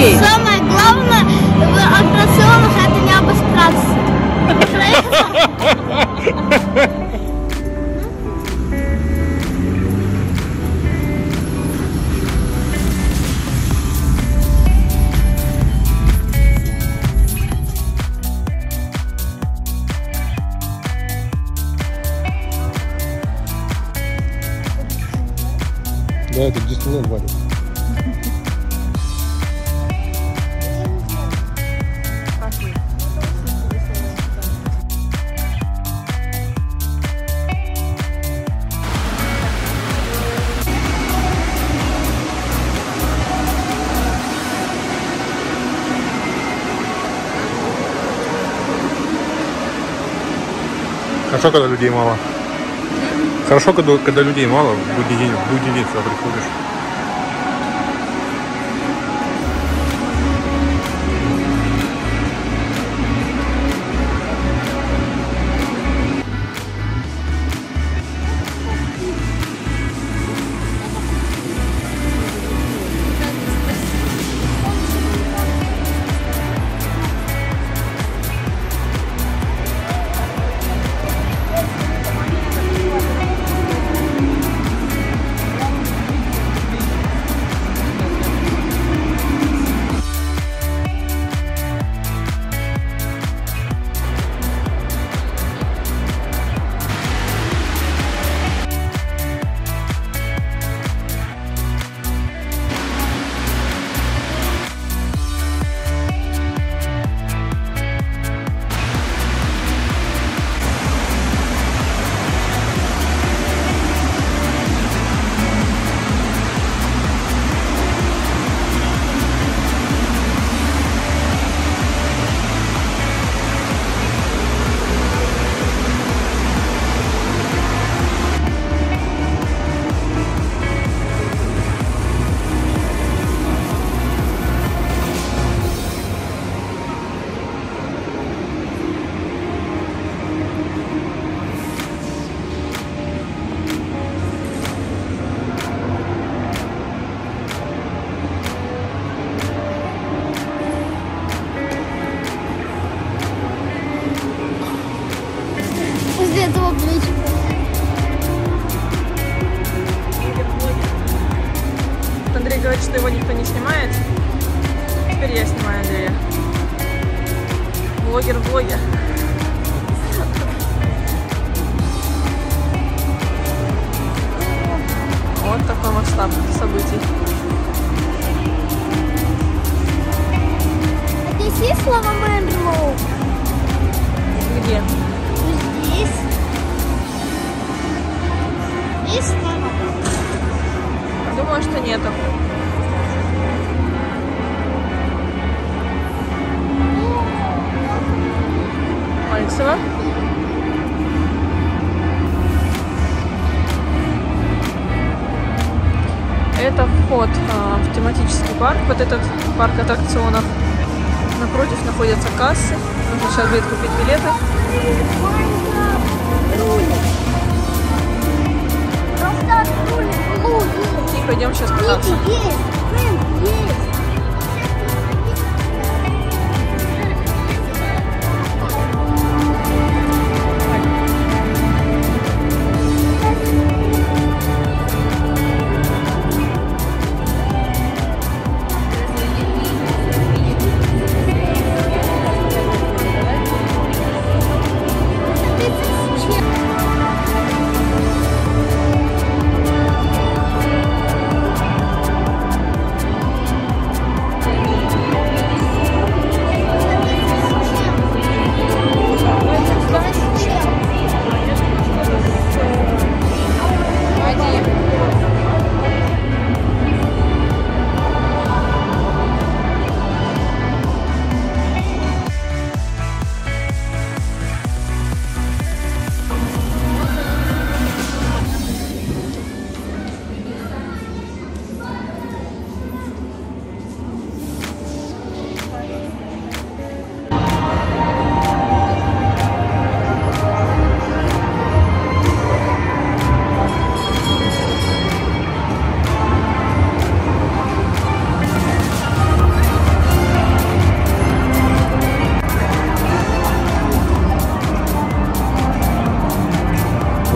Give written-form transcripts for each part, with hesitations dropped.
людей. Самое главное в аттракционах — это не обостраться. Да, это Диснейленд, Ваня. Хорошо, когда людей мало. Хорошо, когда людей мало, в будний день сюда приходишь. Этого плеча. Андрей говорит, что его никто не снимает. Теперь я снимаю Андрея. Блогер в блоге. Вот такой масштаб событий. Здесь есть слова Мэндлоу? Где? Здесь. Есть слова? Думаю, что нету. Мальцева. Это вход в тематический парк, вот этот парк аттракционов. Напротив находятся кассы. Нужно сейчас будет купить билеты. И пойдем сейчас кататься.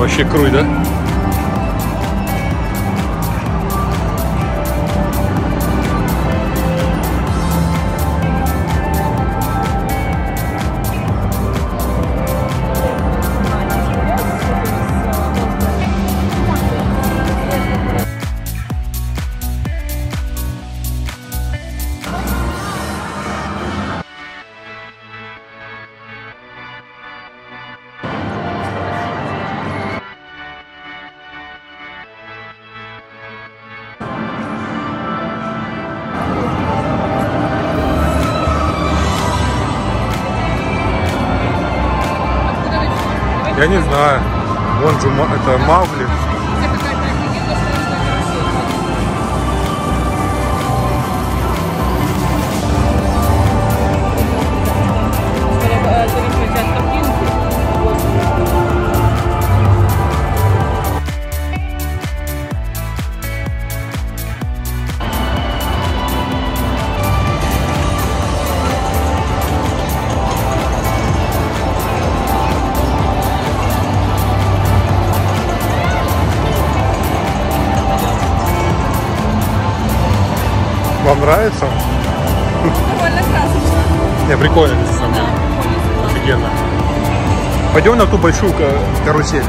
Вообще круй, да? Я не знаю. Вон же это Маугли. Вам нравится? Довольно красочно. Не, прикольно здесь, на самом деле. Офигенно. Пойдем на ту большую карусель.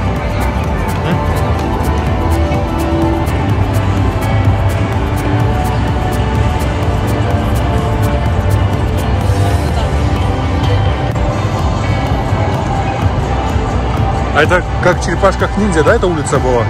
А это как в черепашках ниндзя, да, эта улица была?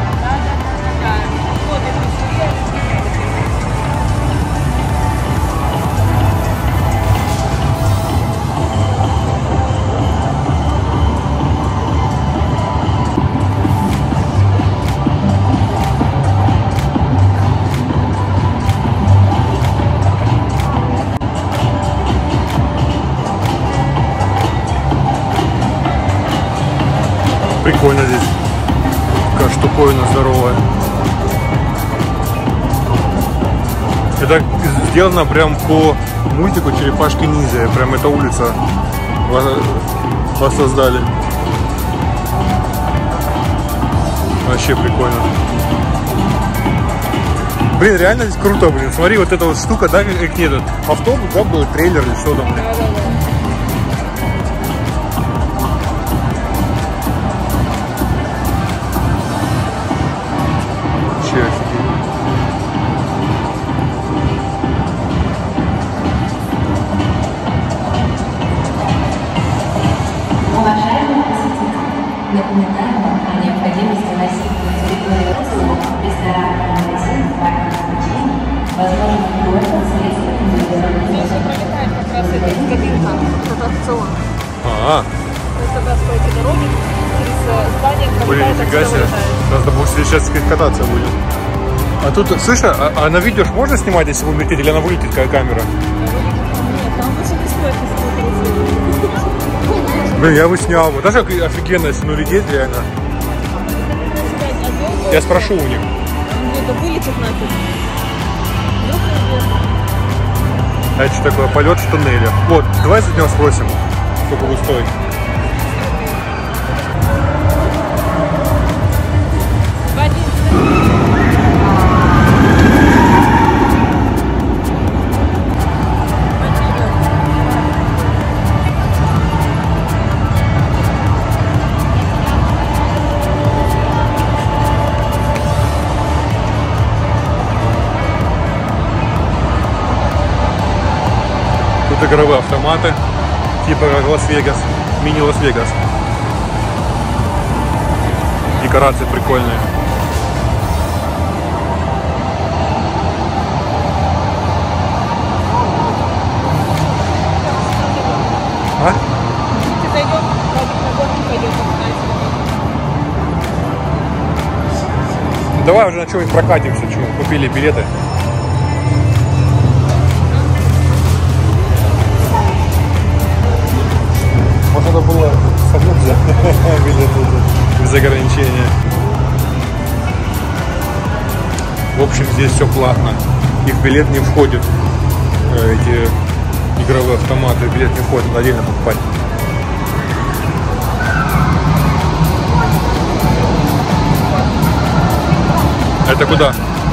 Прикольно здесь. Какая штуковина здоровая. Это сделано прям по мультику «Черепашки-ниндзя». Прям эта улица воссоздали. Вообще прикольно. Блин, реально здесь круто, блин. Смотри, вот эта вот штука, да, как нет, автобус, да, был трейлер или что там, блин. Уважаемые посетители, напоминаем вам о необходимости носить на территории ресторан, магазин, парк развлечений, возможно, только средства индивидуальной Как раз это кабинка, аттракцион. А-а. То есть как раз по этой дороге через здание Блин, нифига себе. Надо будет сейчас кататься будет. А тут, слышь, а на видео ж можно снимать, если будем лететь, или она вылетит, какая камера? Нет, там лучше не стоит, если Блин, я бы снял бы. Даже офигенно, если ну лететь реально. Я спрошу у них. это вылетит нафиг. А это что такое? Полет в туннеле. Вот, давай с него спросим, сколько будет стоить. Тут игровые автоматы, типа как Лас-Вегас, мини-Лас-Вегас. Декорации прикольные. А? Давай уже на что-нибудь прокатимся, что купили билеты. Может, надо было самому взять билет без ограничения. В общем, здесь все платно. Их билет не входит. Эти игровые автоматы, билет не входит, надо отдельно покупать. Это куда?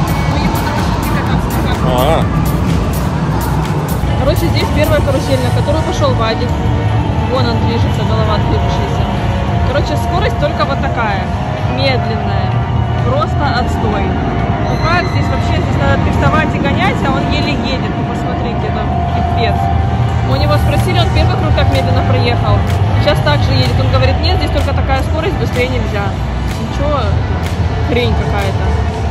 А, Короче, здесь первая карусель, на которую пошел Вадик. Вон он движется, голова движущаяся. Короче, скорость только вот такая. Медленная. Просто отстой. Ну как здесь вообще? Здесь надо дрифтовать и гонять, а он еле едет. Ну посмотрите, там пипец. Мы у него спросили, он первый круг так медленно проехал. Сейчас так же едет. Он говорит, нет, здесь только такая скорость, быстрее нельзя. Ничего, хрень какая-то.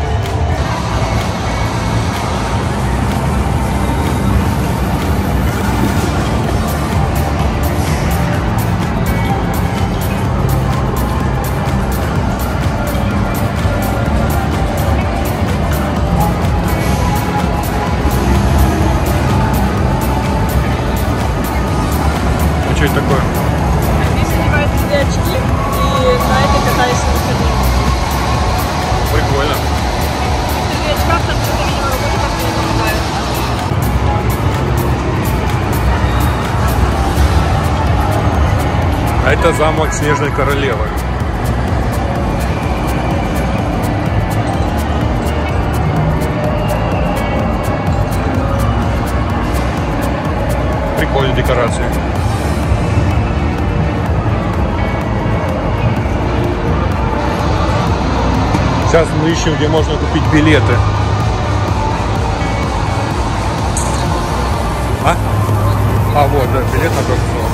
что это такое? Здесь одевают себе очки и на этой катаешься на выходные. Прикольно. При очках там что-то, видимо, работа как-то не помогает. А это замок Снежной Королевы. Прикольные декорации. Сейчас мы ищем, где можно купить билеты. А вот, да, билет на аттракцион.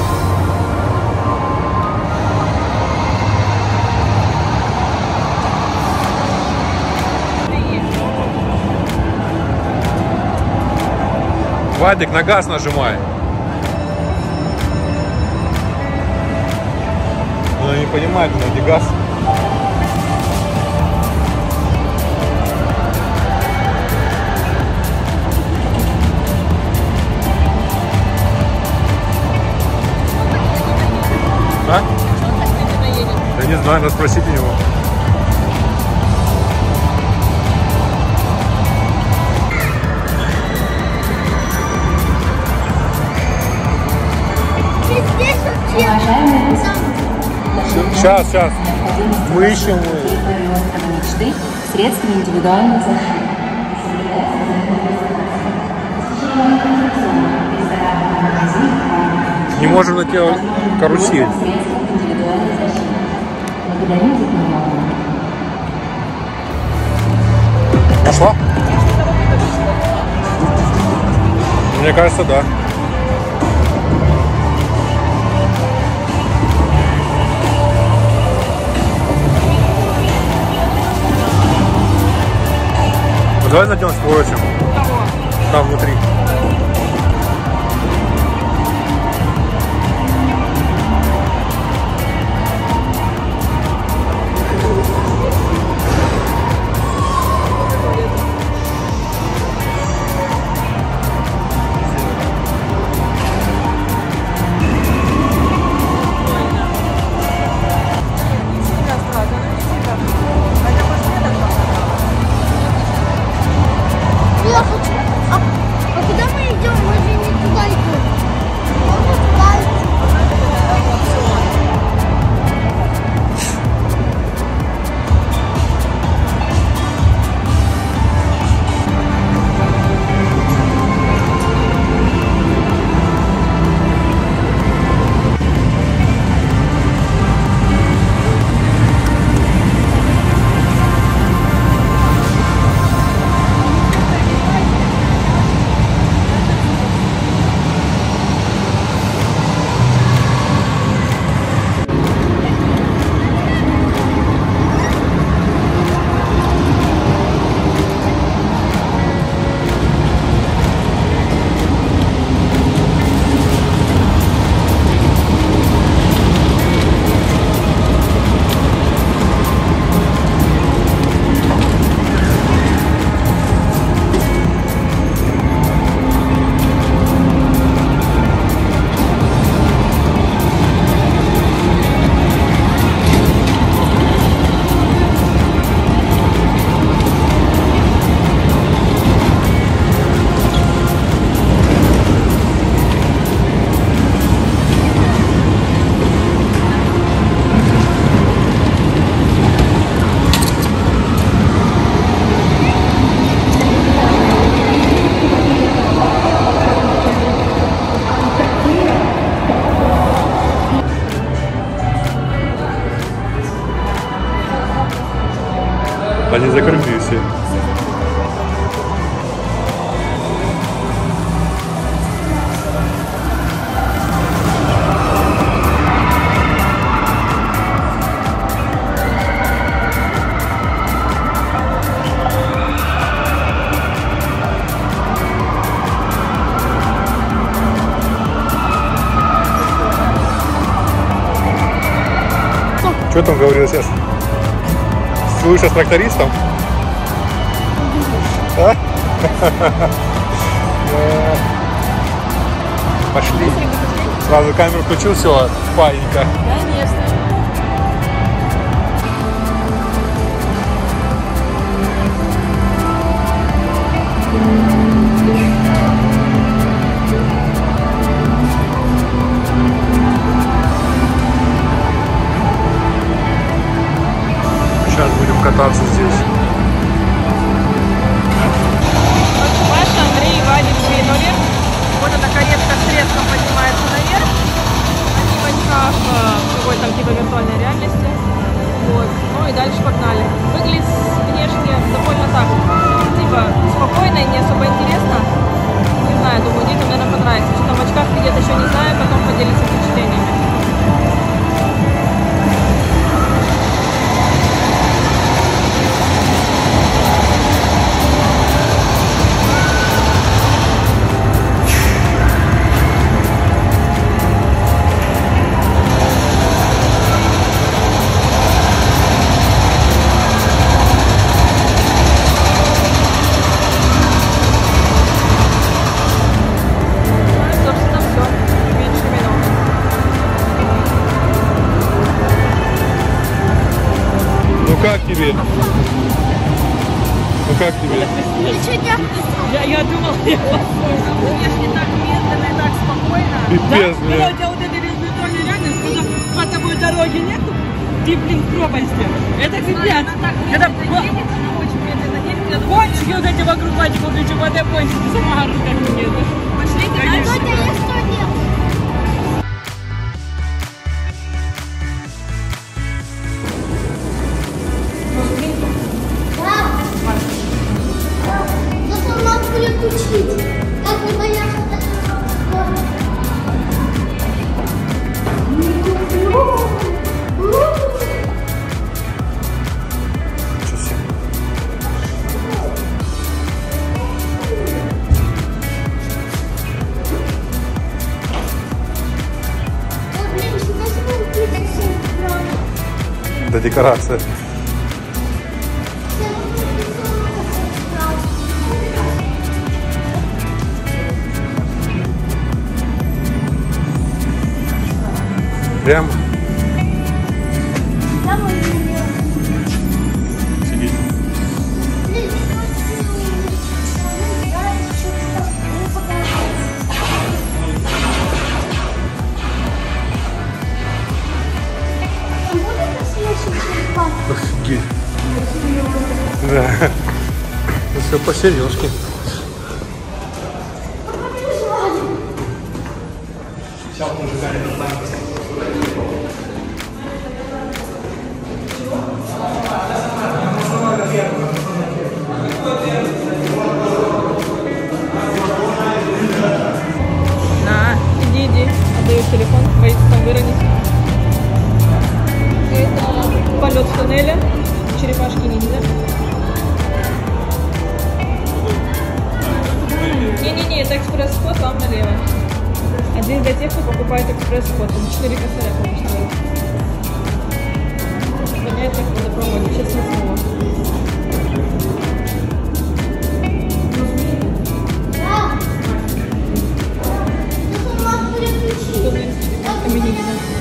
Вадик, на газ нажимай. Она не понимает, где газ. А? Я не знаю, надо спросить у него. Уважаемые Сейчас. Мы ищем. мечты средства индивидуальной защиты. Не можем найти карусель. Благодарю за внимание. Нашла? Мне кажется, да. Ну, давай найдем скорочем. Там внутри. Я хочу Они закрыты все. Что там говорил сейчас? Слышишь с трактористом? А? Пошли. Сразу камеру включил, все, паника. Конечно. Сейчас будем кататься здесь. Паша, Андрей, Вадик двинули. Вот эта каретка с треском поднимается наверх. Они в очках какой-то типа виртуальной реальности. Вот. Ну и дальше погнали. Выглядит внешне довольно так, типа спокойно и не особо интересно. Не знаю, думаю, детям, наверное, понравится. Что там в очках видят, еще не знаю, потом поделиться впечатлениями. Как тебе? Ну как тебе? Я думал, я внешне так медленно и так спокойно. Пипец, Да? блин. У тебя вот этой виртуальной реальности, когда по тобой дороги нету, ты, блин, в пропасти. Это пипец. Это очень медленно едет. Кончики вот эти вокруг Вадика, причем воды кончики, сама ору, как мне это. Пошли, конечно. Зато надо переключить. Как не бояться такого спорта. Ничего себе. Ой, блин, что за какие-то все Да декорация. Прям сидеть. Офигеть. Да. Ну все по серьезке. На, иди. Отдаю телефон, боится там выронить. Это полет в туннеле. Черепашки ниндзя. Не-не-не, это экспресс-вход, там налево. Один для тех, кто покупает экспресс-вход. Там 4 косаря, по-моему, стоит. Понятно, как водопроводе, честное слово. Туннель именинница.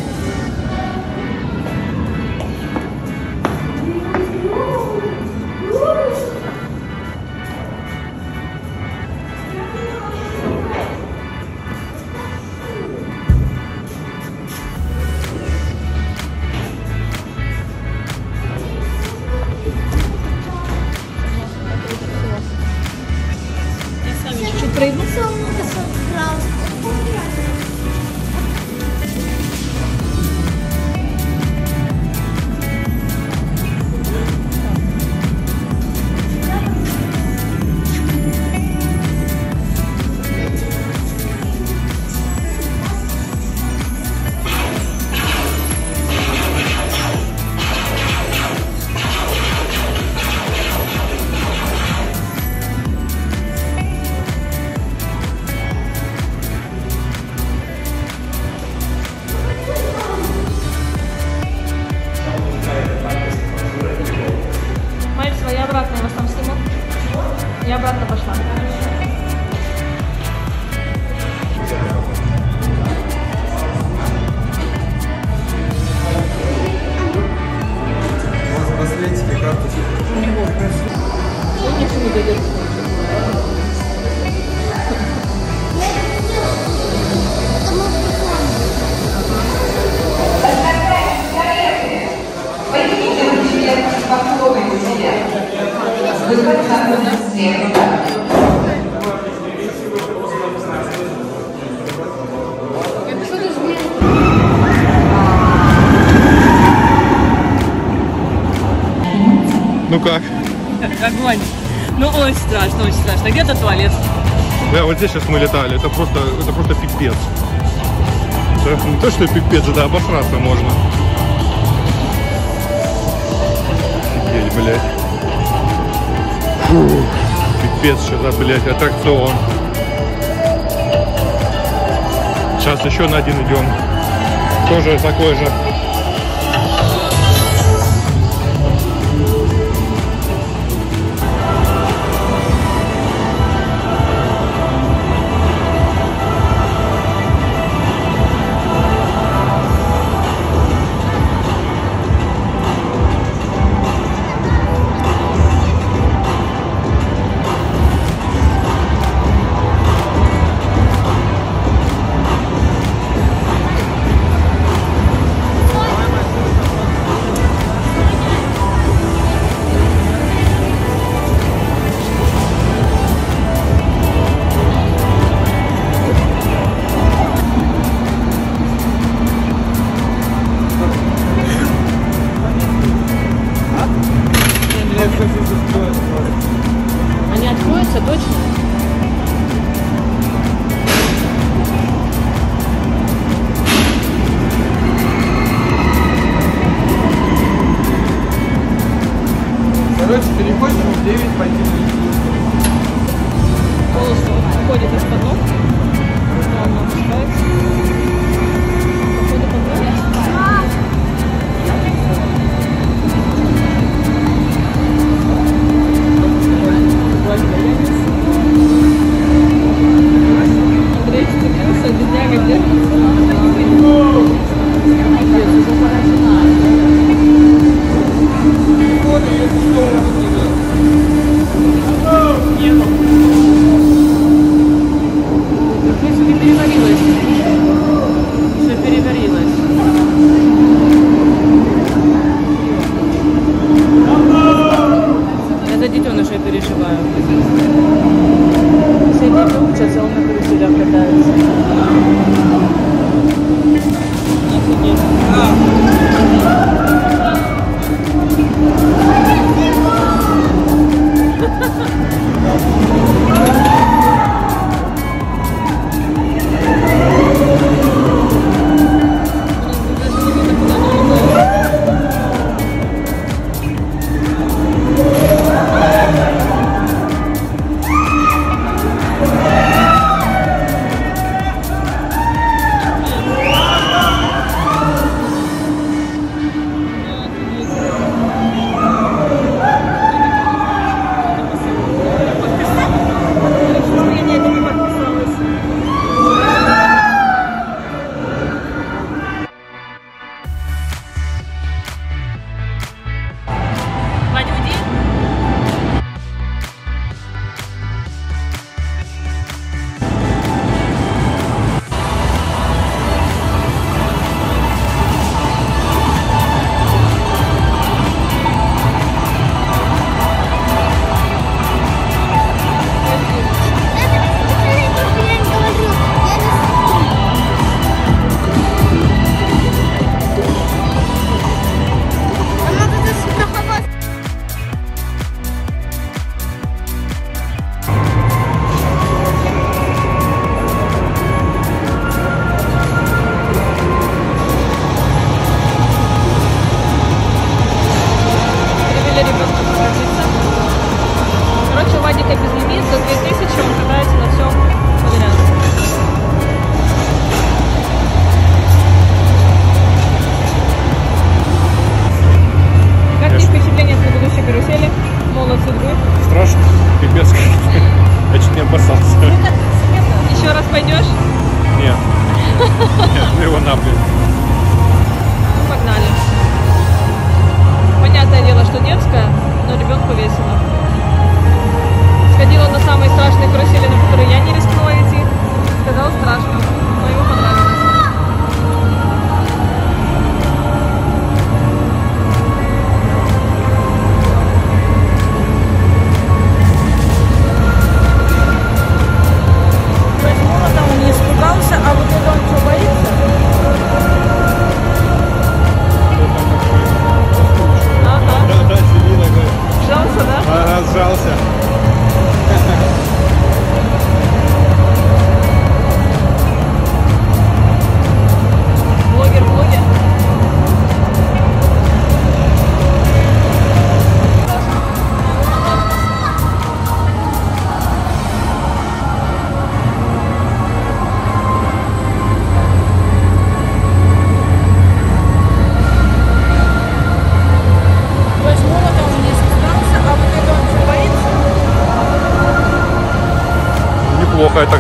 Я с вами чуть-чуть пройду. единственного часа, что где-то туалет. Да, вот здесь сейчас мы летали, это просто пипец. Это не то, что пипец, да, обосраться можно. Офигеть, блядь. Фу, пипец, что-то, блядь, аттракцион. Сейчас еще на один идем. Тоже такой же. Они откроются точно? Короче, переходим в 9 по 9. Полностью уходит из-под ног. Плавно опускается. Походу понравится. Андрей вцепился, бедняга держится. Все переварилось. Все переварилось. Это детеныши переживают. Все дети учатся, он на каруселях катается. Офигеть. Разжался.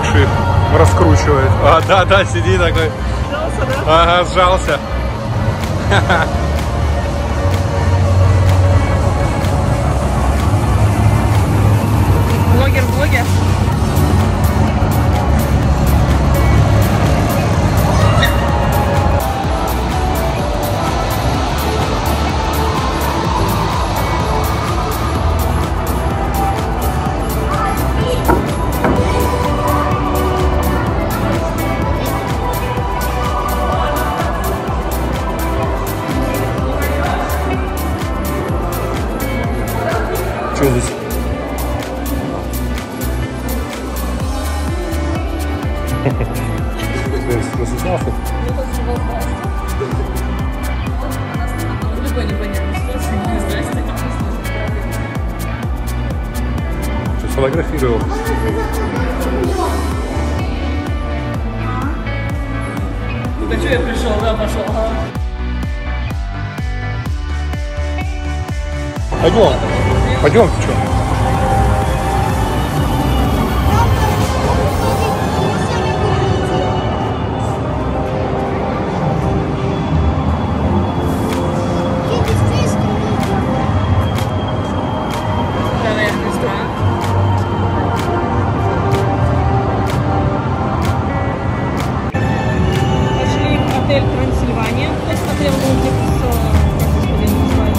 больше их раскручивает. А, да, сиди такой. Сжался, да? Ага, сжался. Блогер в блоге. Что здесь? Засосался? Любой непонятный ситуации, не здрасте. Что, сфотографировал? Ну так что я пришел, да, пошел. Пойдем, ты что? Наверное, странно. Пошли в отель Трансильвания. Я смотрел мультик с... Господи, называется.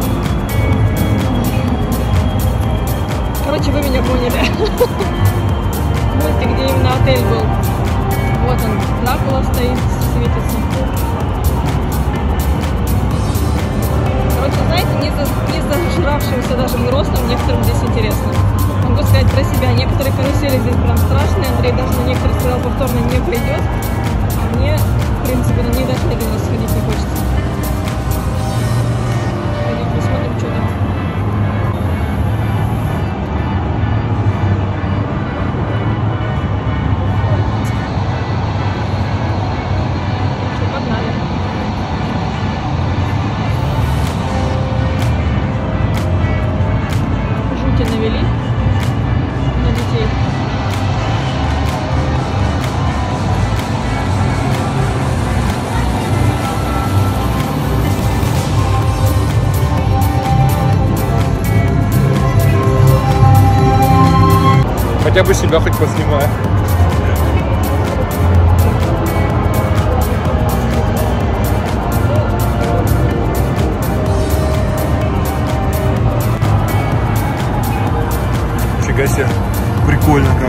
Короче, вы меня поняли. Мультик, где именно отель был. Вот он, Дракула стоит, светится. Короче, знаете, не зажравшимся даже взрослым некоторым здесь интересно. Могу сказать про себя. Некоторые карусели здесь прям страшные. Андрей даже на некоторых сказал, повторно не пойдет. А мне, в принципе, на них даже один раз сходить не хочется. Пойдем посмотрим, что там. Что, погнали. Жути навели на детей. Хотя бы себя хоть поснимай. Фига себе. Прикольно как.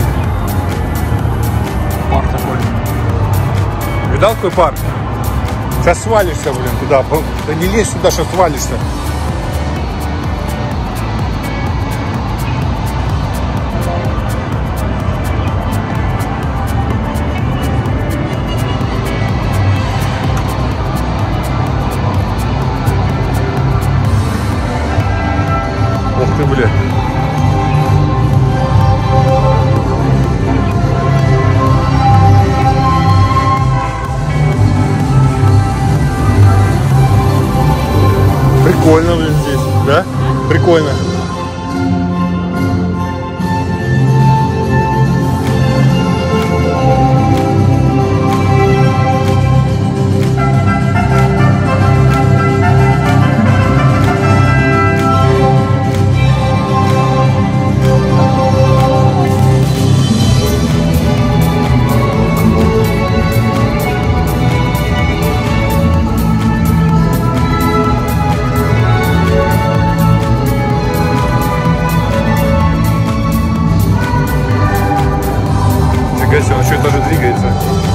Парк такой. Видал какой парк? Сейчас свалишься, блин, туда. Да не лезь сюда, сейчас свалишься. Ух ты, блядь. Прикольно, блин, здесь, да? Прикольно. Он еще тоже двигается.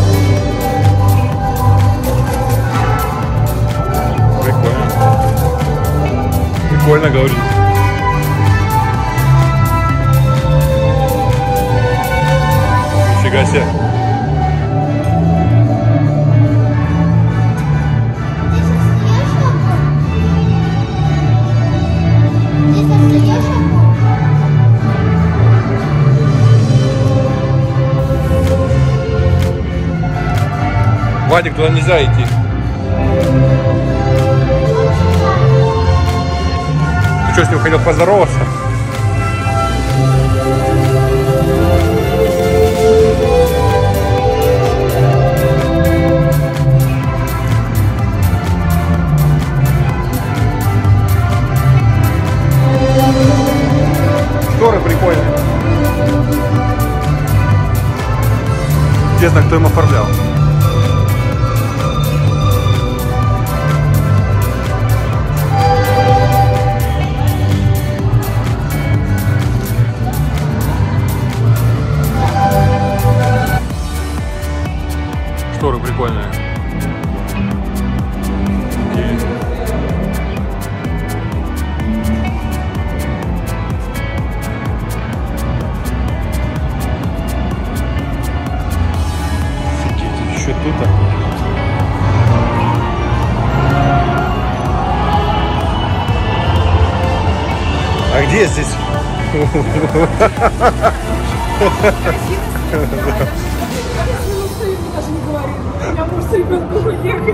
Прикольно. Прикольно, говорит. Нифига себе. Вадик, туда нельзя идти. Ты что, с ним хотел поздороваться? Интересно, кто им оформлял. Шторы прикольные. Офигеть, еще тут. А где здесь? Я муж с ребенком уехать.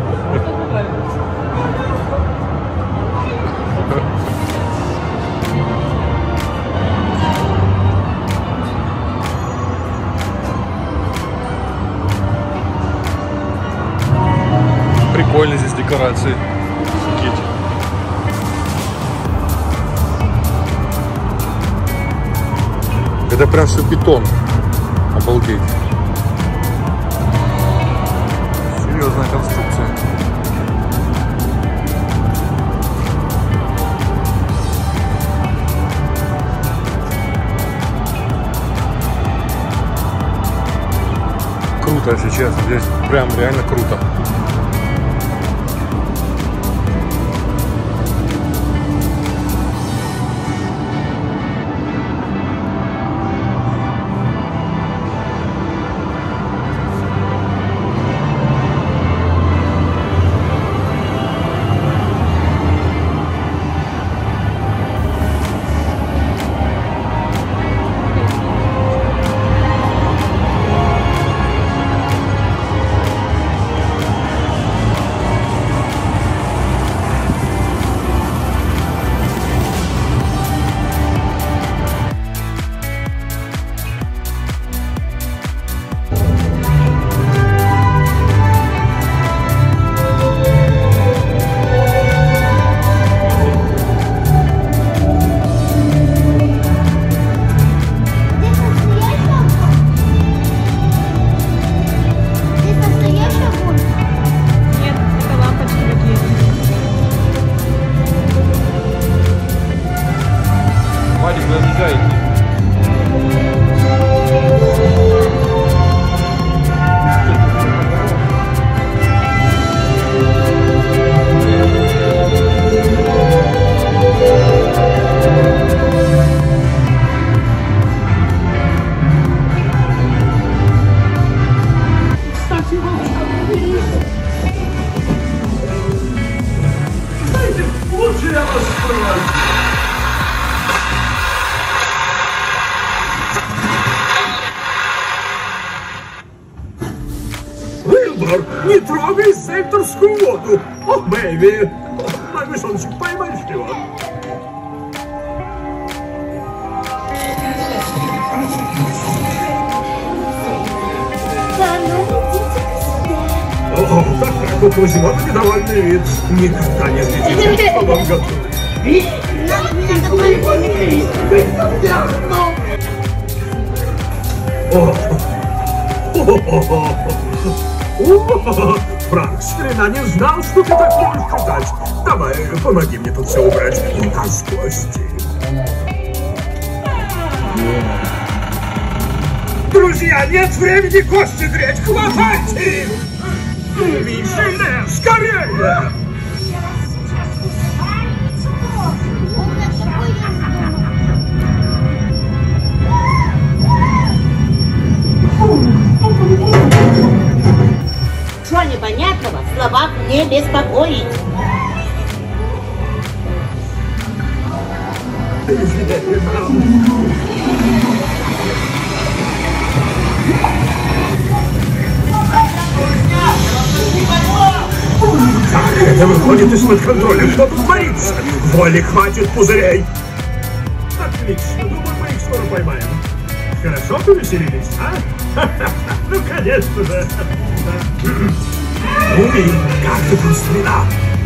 Прикольно здесь декорации. Офигеть. Это прям все бетон. Обалдеть. Серьезная конструкция. Круто, если честно. Здесь прям реально круто. Вильбор, не трогай секторскую воду. О, Бэйби, могу солнышко поймать его. О, какая у Козьма недовольный вид. Никогда не следите, что вам готовят. Франк, старина, не знал, что ты так можешь читать. Давай, помоги мне тут все убрать. Рука с кости. Друзья, нет времени кости греть. Хватайте их! Вишенье, скорее! Что непонятного в словах не беспокоить? Так, это выходит из-под контроля. Что тут творится? Воли хватит пузырей. Отлично, думаю, мы их скоро поймаем. Хорошо повеселились, а? Ну, конечно же. Уми, как ты прострена?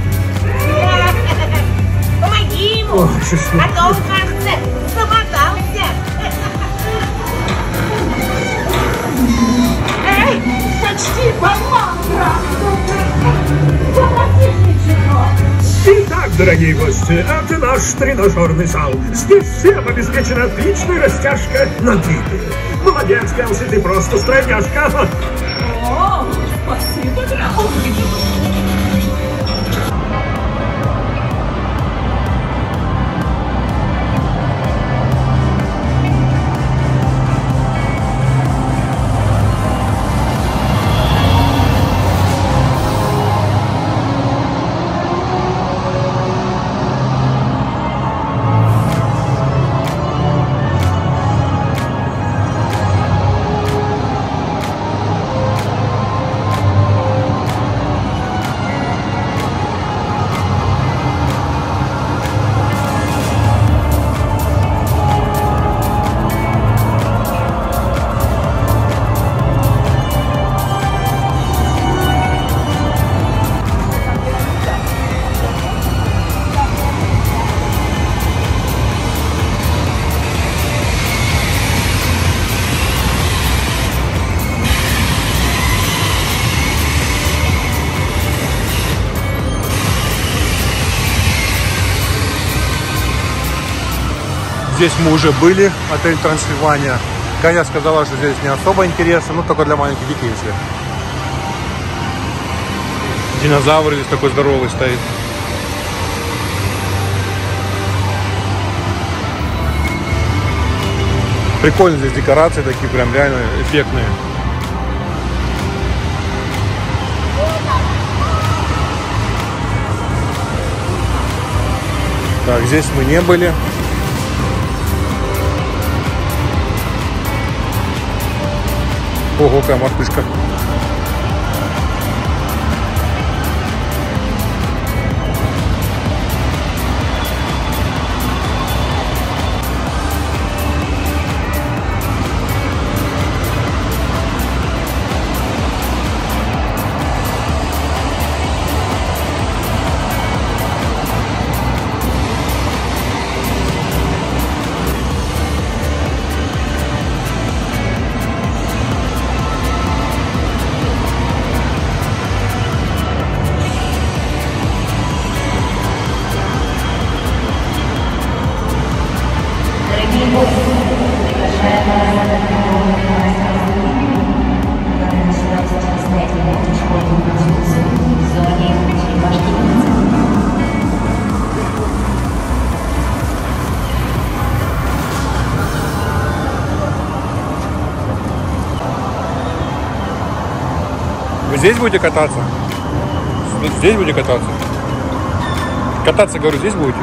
Помоги ему! Ох, честно. А то он, кажется, замотался. Почти поймал, брат. Запотешничего. Итак, дорогие гости, это наш тренажерный зал. Здесь всем обеспечена отличная растяжка на двигателе. Молодец, Келси, ты просто стройняшка. О, спасибо, брат. Здесь мы уже были, отель Трансильвания. Каня сказала, что здесь не особо интересно, ну только для маленьких детей, если. Динозавр здесь такой здоровый стоит. Прикольно здесь декорации такие, прям реально эффектные. Так, здесь мы не были. Ого, какая мартышка. Вы здесь будете кататься? Здесь будете кататься? Кататься, говорю, здесь будете?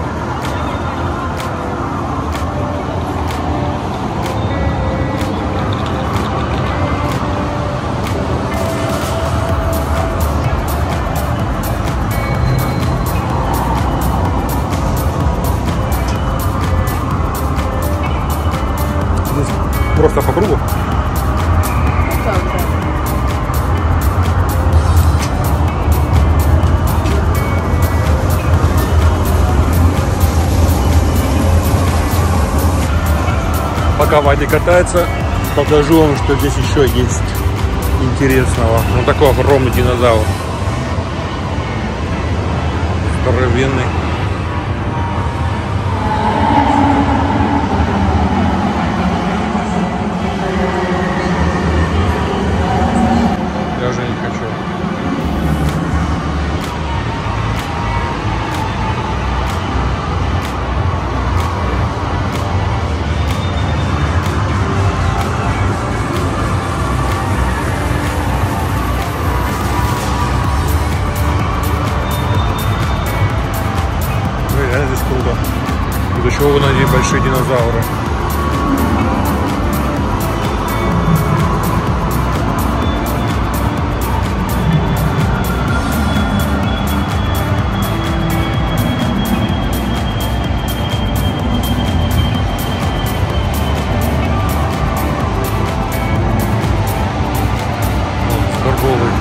Здесь просто по кругу? Пока Вадик катается, покажу вам, что здесь еще есть интересного. Вот такой огромный динозавр. Здоровенный. Я уже не хочу. Здесь круто. Тут еще вон они большие динозавры. Торговый.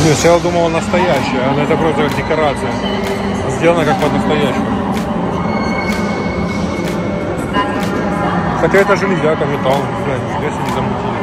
Я сначала думал, настоящая, но это просто как декорация. Сделано как под настоящему. Хотя это же железяка, металл, здесь не замутили.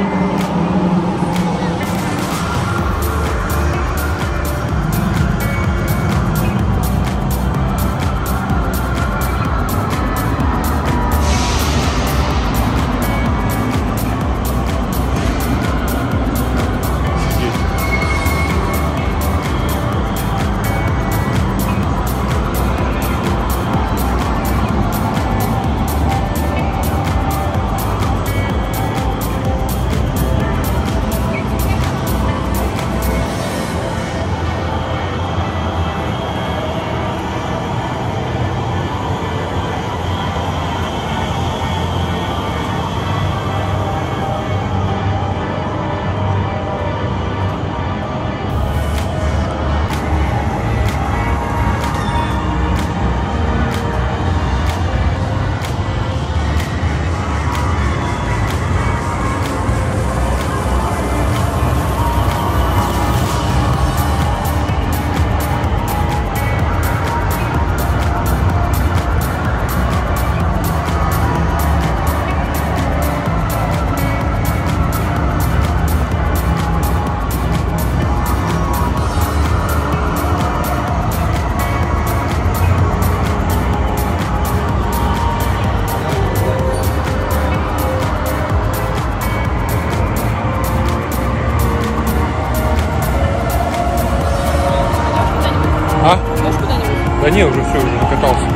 Да не, уже все, уже накатался.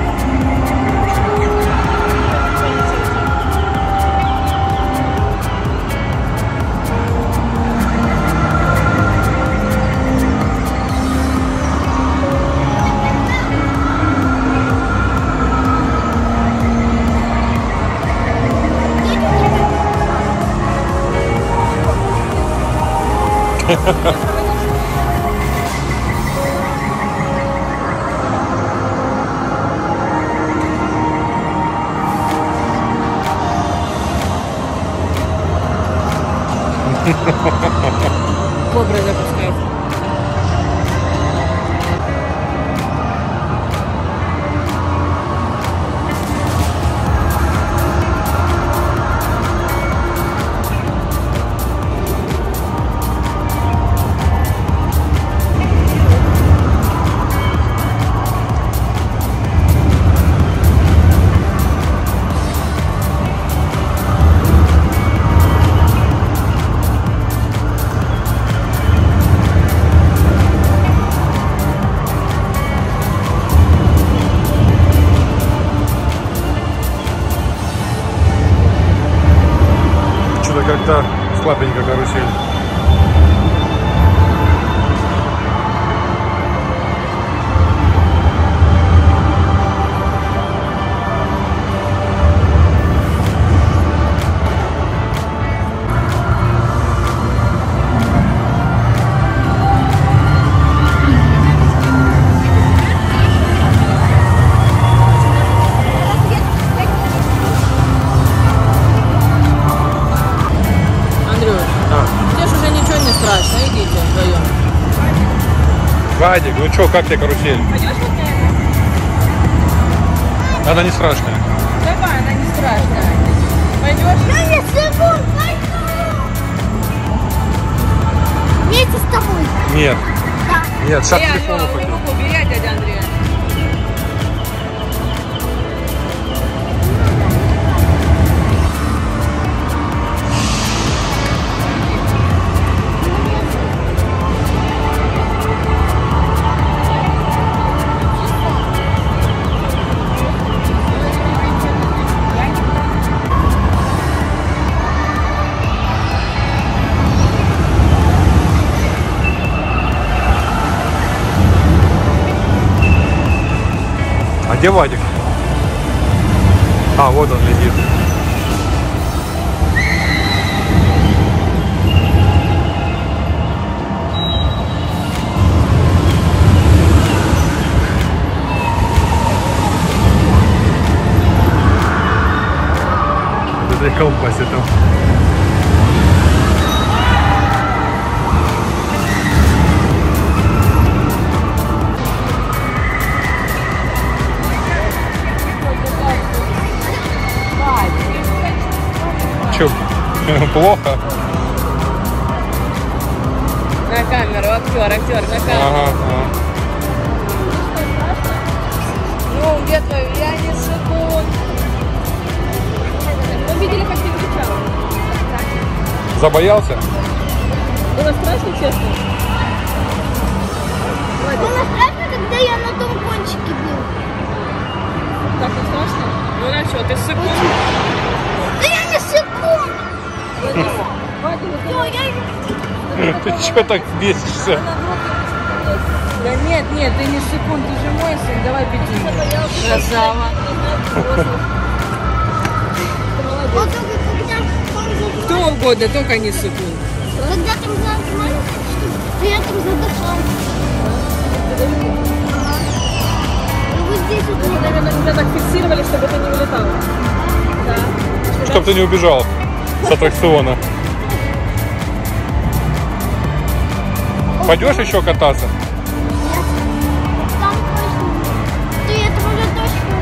Кобра запускает. Как-то слабенько карусель. Вадик, ну чё, как тебе карусель? Пойдешь вот на это? Она не страшная. Давай, она не страшная. Пойдешь? Да, я сыграю, пойду. Вместе с тобой. Нет. Да. Нет, сейчас Я телефон упадет. руку бери, дядя Андрей. А где Вадик? А, вот он летит. Это колбасит там. Че, плохо? На камеру, актер, на камеру. Ага. Ну, где твой? Я не секунд. Вы видели, как ты кричала? Забоялся? Было страшно, честно? Было страшно, когда я на том кончике был. Так не страшно? Ну, на что, ты секунд? Да я не секунд! Ты че так бесишься? Да нет, ты не секунд, ты же мой сын, давай беги. Красава. Вот только когда там зажимали, Кто угодно, только не секунд. когда там зажимали, то я там задышался. И вот здесь вот Вы, наверное, тебя так фиксировали, чтобы ты не улетал. Да. Чтоб ты не убежал с аттракциона. Пойдешь еще кататься? там точно. Ты это уже точно.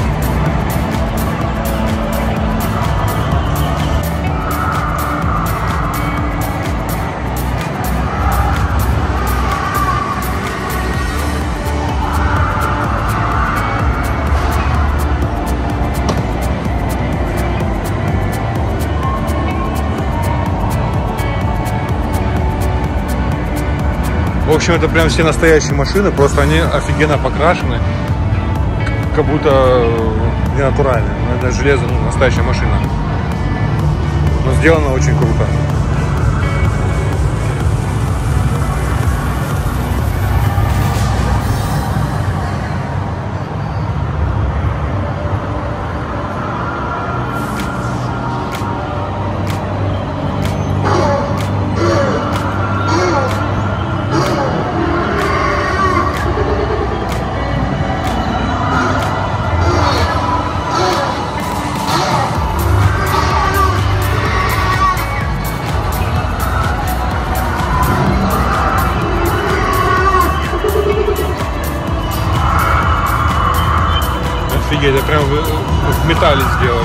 В общем, это прям все настоящие машины, просто они офигенно покрашены, как будто не натуральные. Это железо, ну, настоящая машина. Но сделано очень круто. Офигеть, это прям в металле сделали.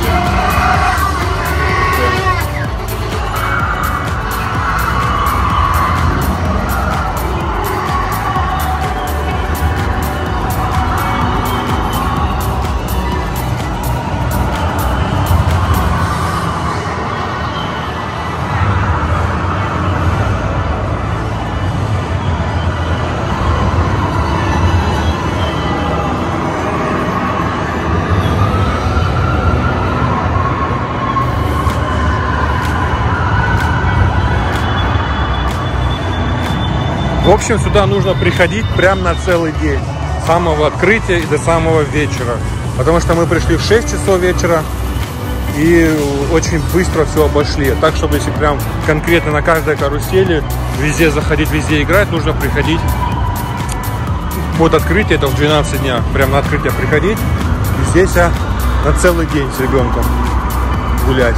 В общем, сюда нужно приходить прям на целый день. С самого открытия и до самого вечера. Потому что мы пришли в 6 часов вечера и очень быстро все обошли. Так, чтобы если прям конкретно на каждой карусели везде заходить, везде играть, нужно приходить под открытие, это в 12 дня. Прям на открытие приходить. И здесь на целый день с ребенком гулять.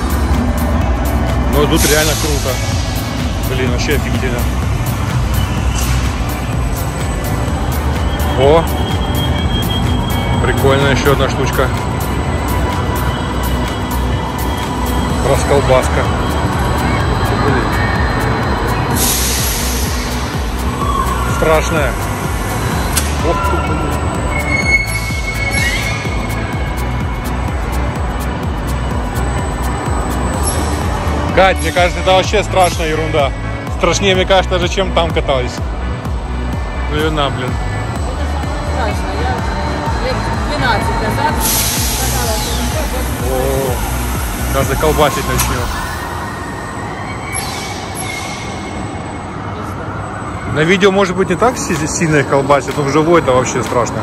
Но тут реально круто. Блин, вообще офигительно. О, прикольно, еще одна штучка. Расколбаска. Страшная. Ох ты, блин. Кать, мне кажется, это вообще страшная ерунда. Страшнее, мне кажется, даже чем там катались. Блин, блин. Страшно. Я лет 12 назад каталась. О, даже колбасить начнет. На видео может быть не так сильно их колбасит, но вживую это вообще страшно.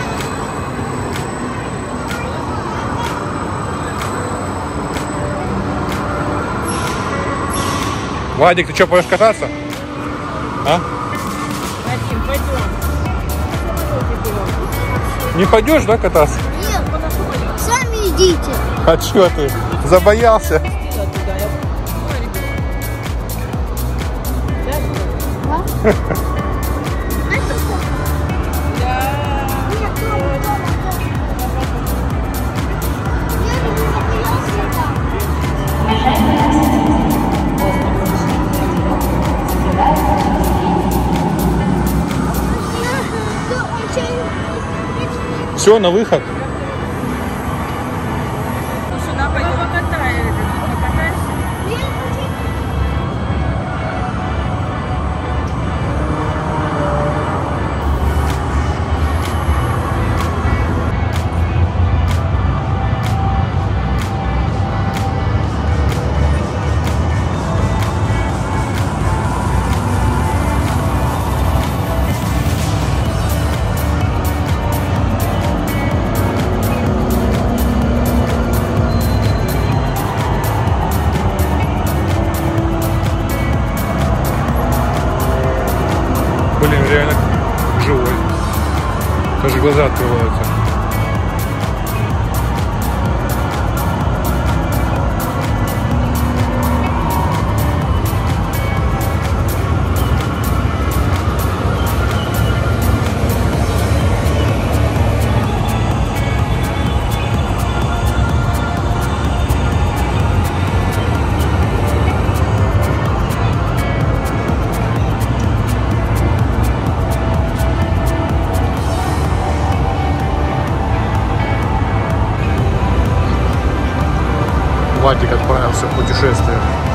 Владик, ты что, пойдешь кататься? А? Вадим, пойдем. Не пойдешь, да, кататься? Нет, сами идите. А что ты? Забоялся? Все, на выход. Сюда пойдем. Блин, реально живой. Даже глаза открываются. Вадик отправился в путешествие.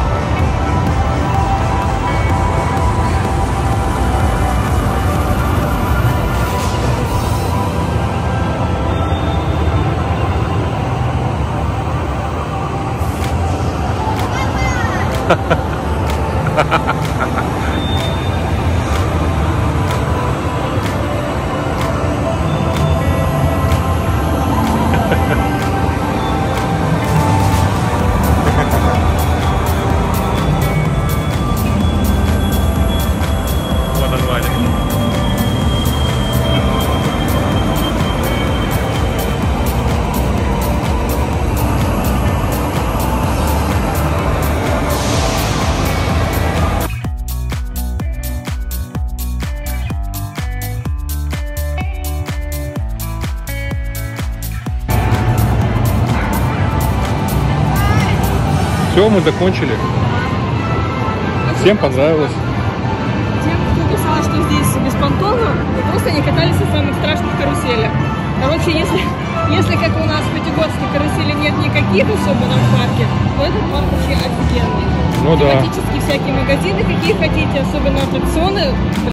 Все, мы закончили. Всем понравилось. Тем, кто писал, что здесь беспонтово, просто не катались на самых страшных каруселях. Короче, если как у нас в Пятигорске карусели нет никаких особенно в парке, то этот парк вообще офигенный. Ну да. Тематические всякие магазины, какие хотите, особенно аттракционы.